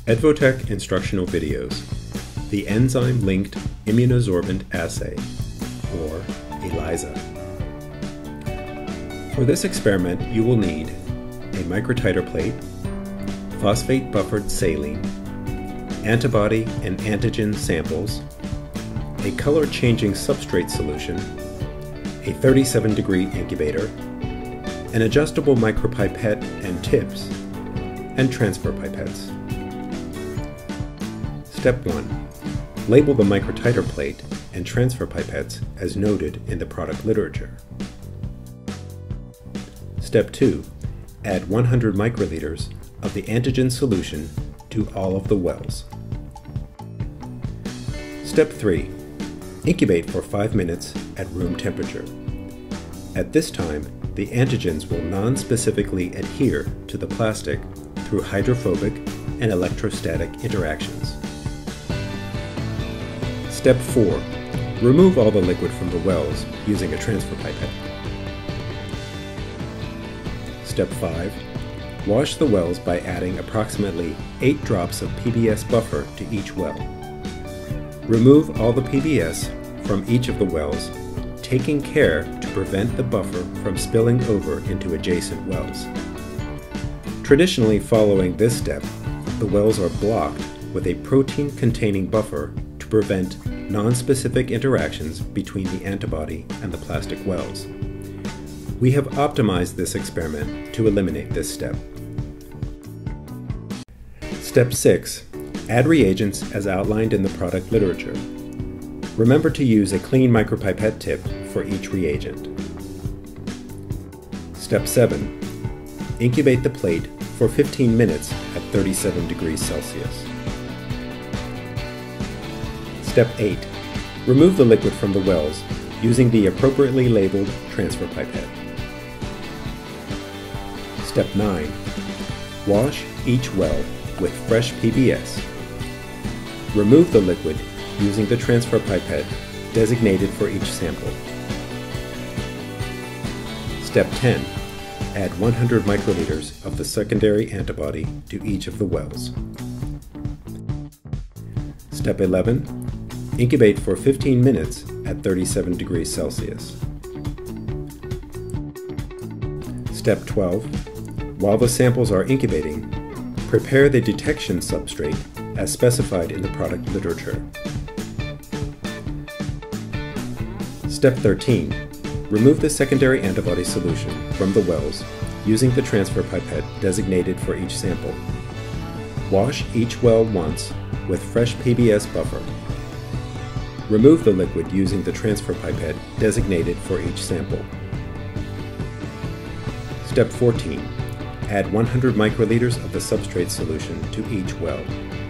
Edvotek instructional videos, the Enzyme-Linked ImmunoSorbent Assay, or ELISA. For this experiment, you will need a microtiter plate, phosphate buffered saline, antibody and antigen samples, a color-changing substrate solution, a 37-degree incubator, an adjustable micropipette and tips, and transfer pipettes. Step 1. Label the microtiter plate and transfer pipettes as noted in the product literature. Step 2. Add 100 microliters of the antigen solution to all of the wells. Step 3. Incubate for 5 minutes at room temperature. At this time, the antigens will non-specifically adhere to the plastic through hydrophobic and electrostatic interactions. Step 4. Remove all the liquid from the wells using a transfer pipette. Step 5. Wash the wells by adding approximately 8 drops of PBS buffer to each well. Remove all the PBS from each of the wells, taking care to prevent the buffer from spilling over into adjacent wells. Traditionally, following this step, the wells are blocked with a protein-containing buffer to prevent non-specific interactions between the antibody and the plastic wells. We have optimized this experiment to eliminate this step. Step 6. Add reagents as outlined in the product literature. Remember to use a clean micropipette tip for each reagent. Step 7. Incubate the plate for 15 minutes at 37 degrees Celsius. Step 8. Remove the liquid from the wells using the appropriately labeled transfer pipette. Step 9. Wash each well with fresh PBS. Remove the liquid using the transfer pipette designated for each sample. Step 10. Add 100 microliters of the secondary antibody to each of the wells. Step 11. Incubate for 15 minutes at 37 degrees Celsius. Step 12. While the samples are incubating, prepare the detection substrate as specified in the product literature. Step 13. Remove the secondary antibody solution from the wells using the transfer pipette designated for each sample. Wash each well once with fresh PBS buffer. Remove the liquid using the transfer pipette designated for each sample. Step 14. Add 100 microliters of the substrate solution to each well.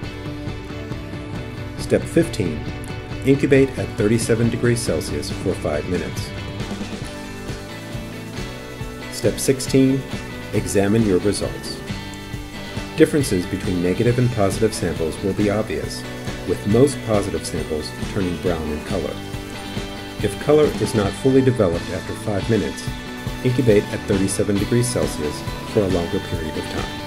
Step 15. Incubate at 37 degrees Celsius for 5 minutes. Step 16. Examine your results. Differences between negative and positive samples will be obvious, with most positive samples turning brown in color. If color is not fully developed after 5 minutes, incubate at 37 degrees Celsius for a longer period of time.